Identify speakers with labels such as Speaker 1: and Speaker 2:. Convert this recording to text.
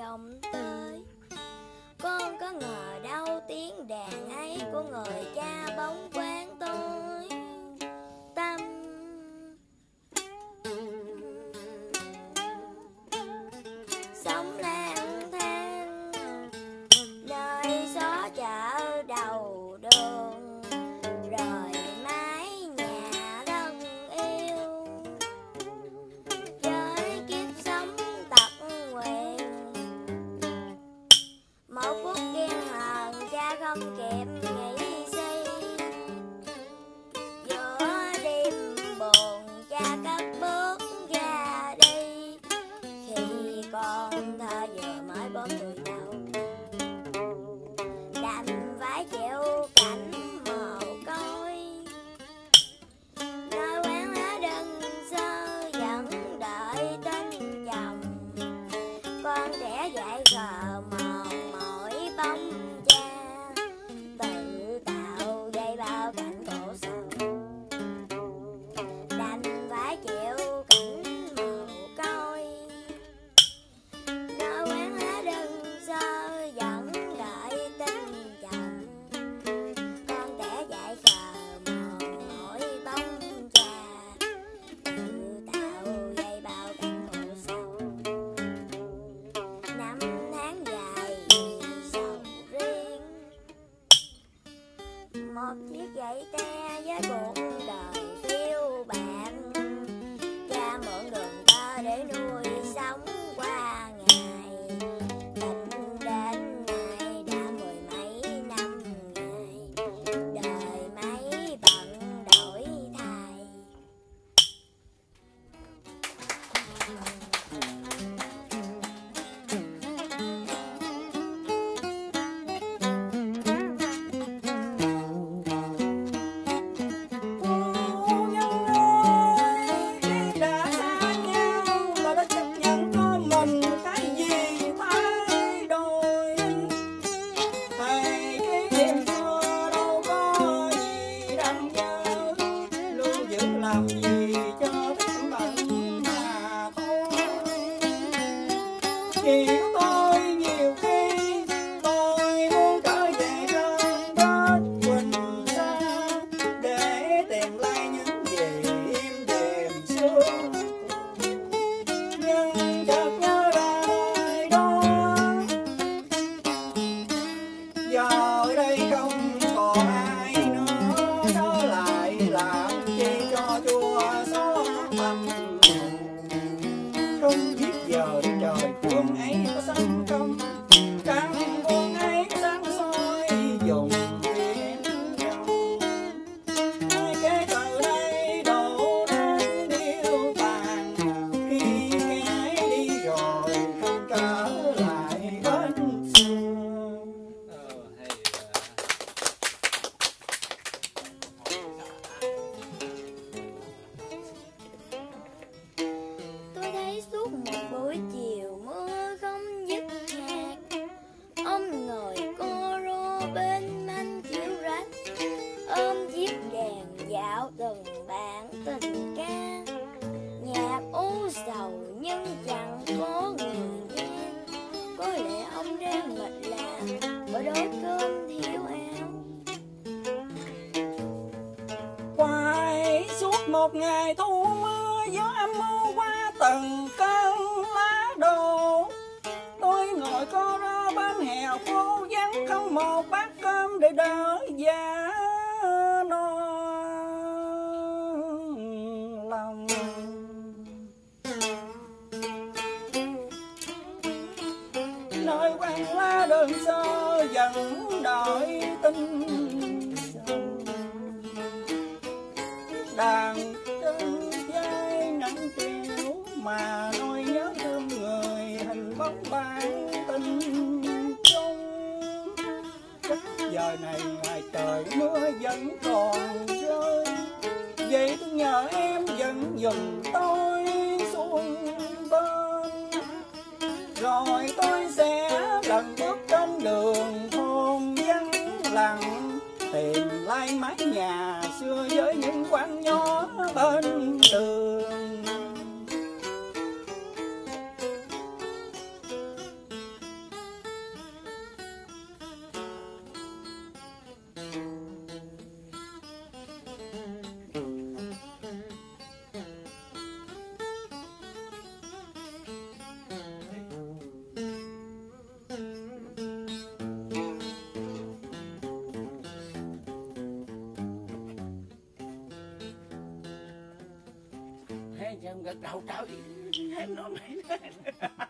Speaker 1: đồng tới. Con có ngờ đâu tiếng đàn ấy của người cha bóng quang tôi tâm. Sống lang thang nơi xó chợ đầu đường, rồi mái nhà thân yêu. Với kiếp sống tật nguyền, một phút ghen hờn cha không kịp nghĩ suy. Giữa đêm buồn cha cất bước ra đi, khi con thơ vừa mới 4 tuổi đầu. Đành phải chịu cảnh mồ côi, nơi quán lá đơn sơ vẫn đợi tên chồng. Con trẻ dại khờ mòn mỏi bóng cha, tự tạo gây bao cảnh khổ sầu. Đành phải chịu cảnh mồ côi, nơi quán lá đơn sơ vẫn đợi tin chồng. Con trẻ dại khờ mòn mỏi bóng cha, tự tạo gây bao cảnh khổ sầu. Năm tháng dài sầu riêng, một chiếc gậy te với cuộc đời phiêu bạt. Cha mượn đường tơ để nuôi sống qua ngày, tình đến nay đã 10 mấy năm ngày. Đời mấy bận đổi thay.
Speaker 2: Một ngày thu mưa, gió âm mưu qua từng cơn lá đổ. Tôi ngồi co ro bên hè phố vắng, không một bát cơm để đỡ giá no lòng. Nơi quán lá đơn sơ vẫn đợi tin chồng. Đàn trên vai nắng chiều mà nỗi nhớ thương người, hình bóng ban tình chung. Cách giờ này ngoài trời mưa vẫn còn rơi, vậy tôi nhờ em vẫn dùm tôi xuống bên. Rồi tôi sẽ lần bước trên đường thôn vắng lặng, tìm lại mái nhà xưa với những quán nhỏ bên đường. xem gật đầu trời em nói mày